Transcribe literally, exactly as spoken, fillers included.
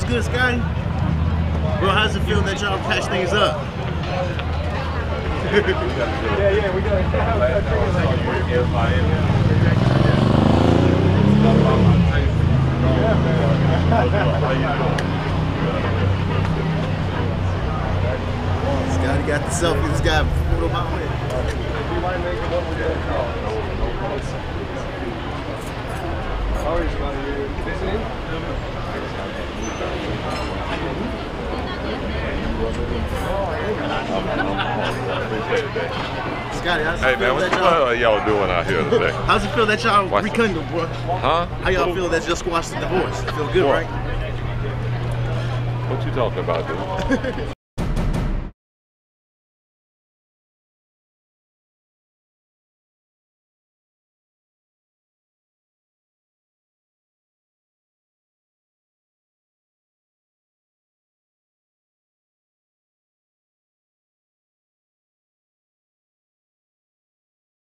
good, Scotty? Bro, how's it feel that y'all patch things up? yeah, yeah, we got Scotty got the selfie. This guy photo my way. Scotty, how's it Hey feel man, what that the hell are y'all doing out here today? How's it feel that y'all Watch rekindled, bro? Huh? How y'all feel that just squashed the divorce? Feel good, What? right? What you talking about, dude?